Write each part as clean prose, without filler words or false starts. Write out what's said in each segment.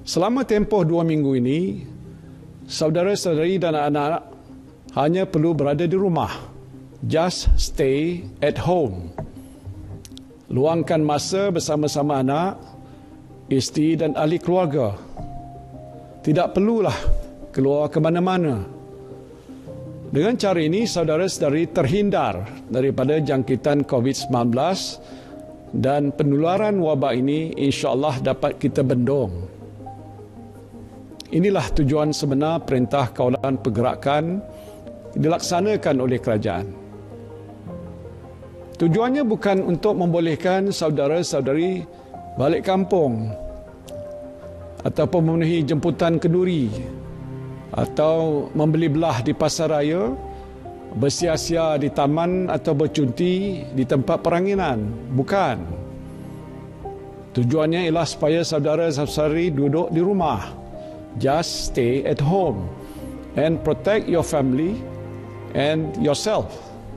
Selama tempoh 2 minggu ini, saudara-saudari dan anak-anak hanya perlu berada di rumah. Just stay at home. Luangkan masa bersama-sama anak, isteri dan ahli keluarga. Tidak perlulah keluar ke mana-mana. Dengan cara ini, saudara-saudari terhindar daripada jangkitan COVID-19 dan penularan wabak ini insya-Allah dapat kita bendung. Inilah tujuan sebenar Perintah Kawalan Pergerakan dilaksanakan oleh kerajaan. Tujuannya bukan untuk membolehkan saudara-saudari balik kampung ataupun memenuhi jemputan kenduri atau membeli belah di pasar raya, bersia-sia di taman atau bercunti di tempat peranginan. Bukan. Tujuannya ialah supaya saudara-saudari duduk di rumah. Just stay at home and protect your family and yourself.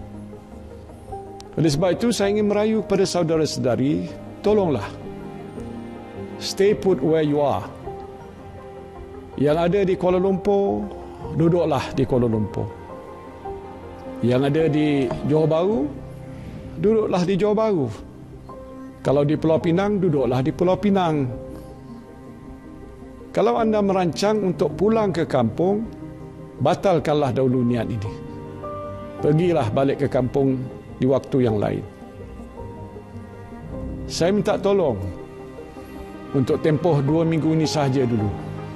Oleh sebab itu, saya ingin merayu kepada saudara-saudari, tolonglah stay put where you are. Yang ada di Kuala Lumpur, duduklah di Kuala Lumpur. Yang ada di Johor Bahru, duduklah di Johor Bahru. Kalau di Pulau Pinang, duduklah di Pulau Pinang. Kalau anda merancang untuk pulang ke kampung, batalkanlah dahulu niat ini. Pergilah balik ke kampung di waktu yang lain. Saya minta tolong untuk tempoh 2 minggu ini sahaja dulu.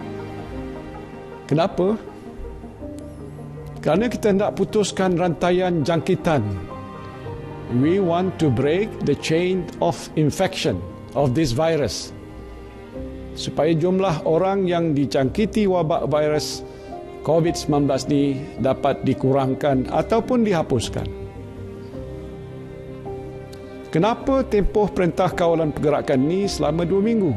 Kenapa? Kerana kita hendak putuskan rantaian jangkitan. We want to break the chain of infection of this virus. Supaya jumlah orang yang dijangkiti wabak virus COVID-19 ini dapat dikurangkan ataupun dihapuskan. Kenapa tempoh Perintah Kawalan Pergerakan ini selama 2 minggu?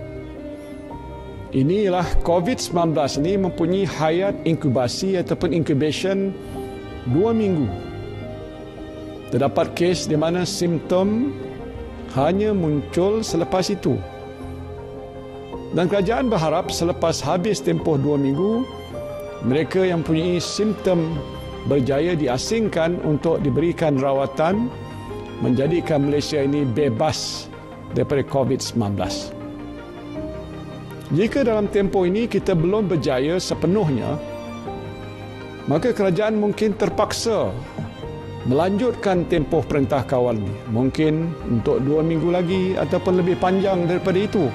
Inilah COVID-19 ini mempunyai hayat inkubasi ataupun incubation 2 minggu. Terdapat kes di mana simptom hanya muncul selepas itu. Dan kerajaan berharap selepas habis tempoh 2 minggu, mereka yang mempunyai simptom berjaya diasingkan untuk diberikan rawatan, menjadikan Malaysia ini bebas daripada COVID-19. Jika dalam tempoh ini kita belum berjaya sepenuhnya, maka kerajaan mungkin terpaksa melanjutkan tempoh perintah kawal ini. Mungkin untuk 2 minggu lagi ataupun lebih panjang daripada itu.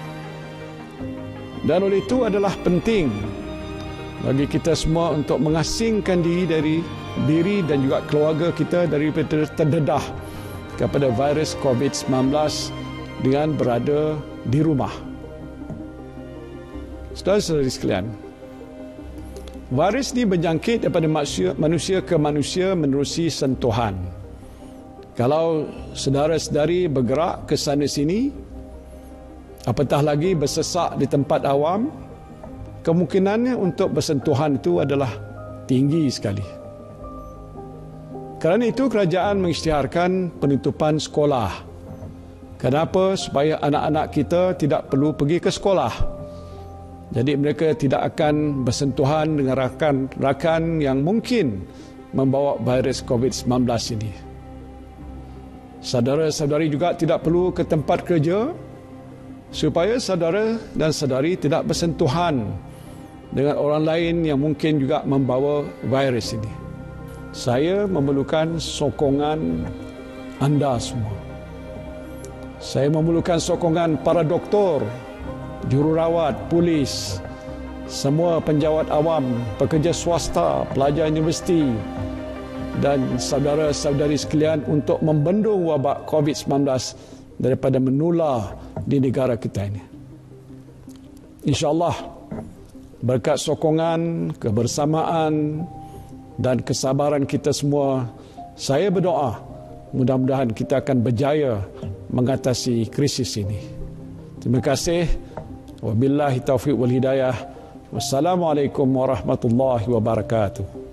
Dan oleh itu adalah penting bagi kita semua untuk mengasingkan diri dan juga keluarga kita daripada terdedah kepada virus COVID-19 dengan berada di rumah. Saudara-saudari sekalian, virus ini berjangkit daripada manusia ke manusia menerusi sentuhan. Kalau saudara-saudari bergerak ke sana sini, apatah lagi bersesak di tempat awam, kemungkinannya untuk bersentuhan itu adalah tinggi sekali. Kerana itu kerajaan mengisytiharkan penutupan sekolah. Kenapa? Supaya anak-anak kita tidak perlu pergi ke sekolah. Jadi mereka tidak akan bersentuhan dengan rakan-rakan yang mungkin membawa virus COVID-19 ini. Saudara-saudari juga tidak perlu ke tempat kerja, supaya saudara dan saudari tidak bersentuhan dengan orang lain yang mungkin juga membawa virus ini. Saya memerlukan sokongan anda semua. Saya memerlukan sokongan para doktor, jururawat, polis, semua penjawat awam, pekerja swasta, pelajar universiti dan saudara-saudari sekalian untuk membendung wabak COVID-19 daripada menular di negara kita ini. InsyaAllah, berkat sokongan, kebersamaan dan kesabaran kita semua, saya berdoa mudah-mudahan kita akan berjaya mengatasi krisis ini. Terima kasih. Wabillahi taufiq wal hidayah. Wassalamualaikum warahmatullahi wabarakatuh.